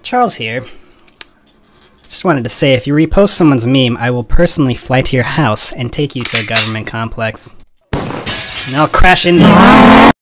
Charles here. Just wanted to say, if you repost someone's meme, I will personally fly to your house and take you to a government complex. And I'll crash into you.